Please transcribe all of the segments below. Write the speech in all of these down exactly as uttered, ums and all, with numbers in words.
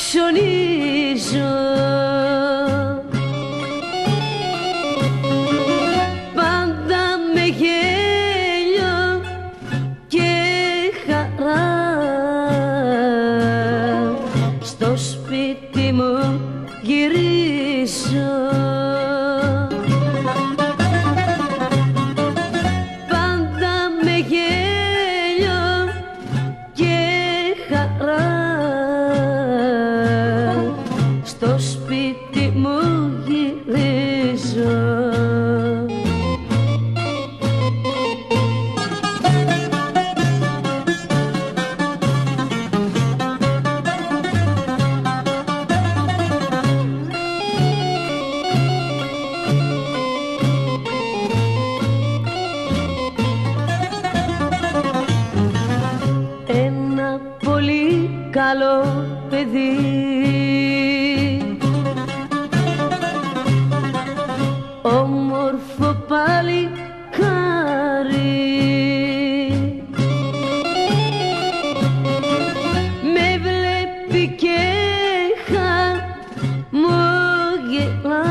ψωνίζω. Πάντα με γέλιο και χαρά στο σπίτι μου γυρίζω. Πάντα με γέλιο και χαρά στο σπίτι μου γυρίζω. Ένα πολύ καλό παιδί, όμορφο παλικάρι, με βλέπει και χαμογελά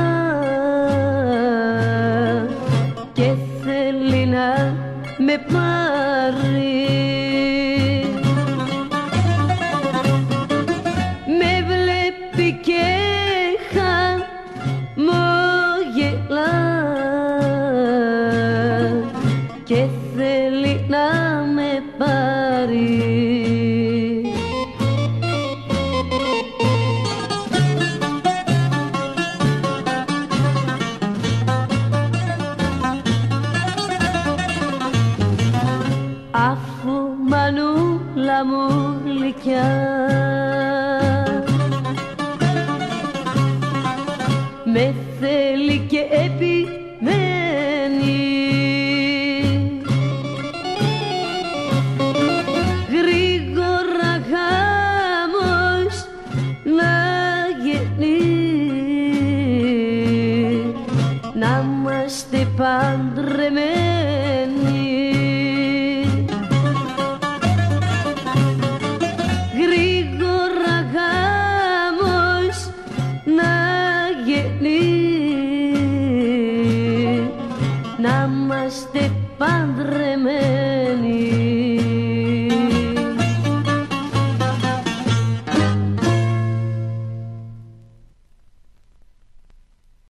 και θέλει να με πάρει. Με βλέπει και χαμογελά και θέλει να με πάρει. Αφού μανούλα μου γλυκιά με θέλει και επιμένει, γρήγορα γάμος να γίνει, να είμαστε παντρεμένοι. Γρήγορα γάμος να γίνει, να είμαστε παντρεμένοι.